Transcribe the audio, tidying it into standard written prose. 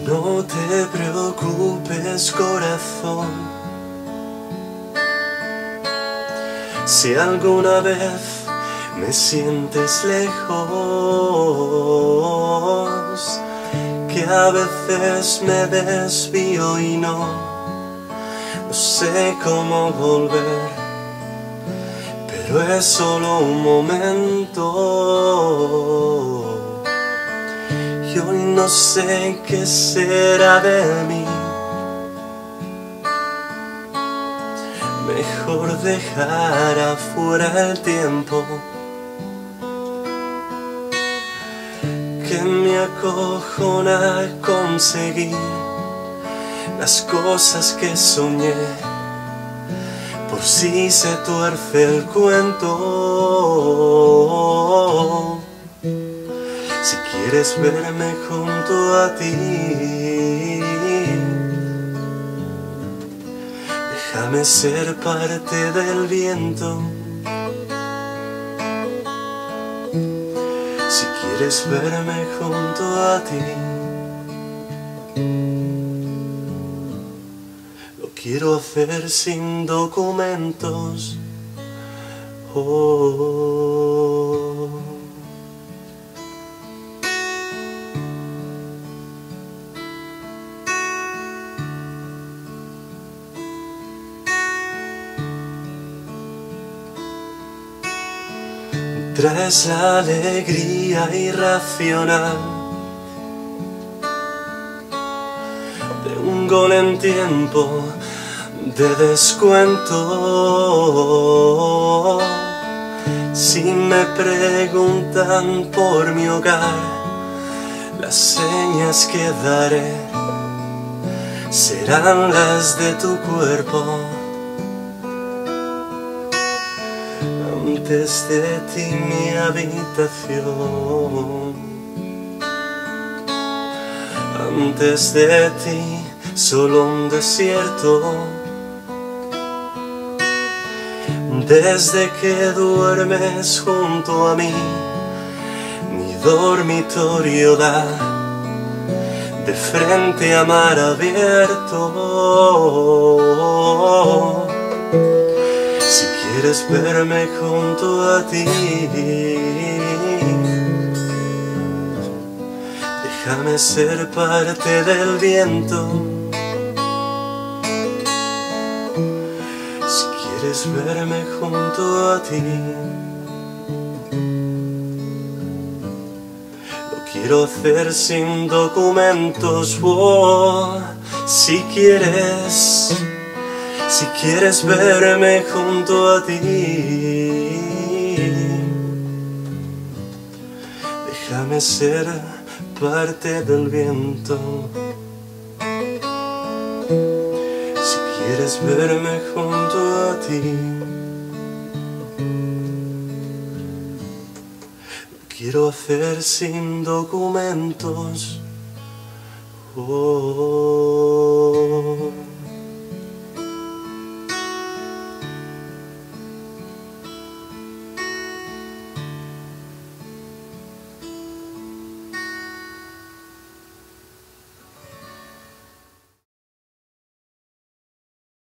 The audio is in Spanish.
No te preocupes, corazón, si alguna vez me sientes lejos, que a veces me desvío y no sé cómo volver, pero es solo un momento. Y hoy no sé qué será de mí. Mejor dejar afuera el tiempo que me acojona conseguir las cosas que soñé. Por si se tuerce el cuento, si quieres verme junto a ti, déjame ser parte del viento. Si quieres verme junto a ti, lo quiero hacer sin documentos. Oh. Traes la alegría irracional de un gol en tiempo de descuento. Si me preguntan por mi hogar, las señas que daré serán las de tu cuerpo. Antes de ti mi habitación, antes de ti solo un desierto. Desde que duermes junto a mí, mi dormitorio da de frente a mar abierto. Si quieres verme junto a ti, déjame ser parte del viento. Si quieres verme junto a ti, lo quiero hacer sin documentos. Oh, si quieres verme junto a ti, déjame ser parte del viento. Si quieres verme junto a ti, lo quiero hacer sin documentos. Oh.